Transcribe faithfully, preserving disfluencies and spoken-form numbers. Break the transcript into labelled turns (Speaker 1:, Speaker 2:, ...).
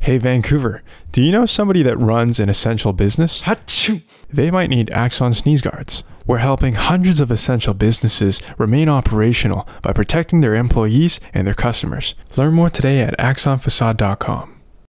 Speaker 1: Hey Vancouver, do you know somebody that runs an essential business?
Speaker 2: Achoo!
Speaker 1: They might need Axon Sneeze Guards. We're helping hundreds of essential businesses remain operational by protecting their employees and their customers. Learn more today at axon facade dot com.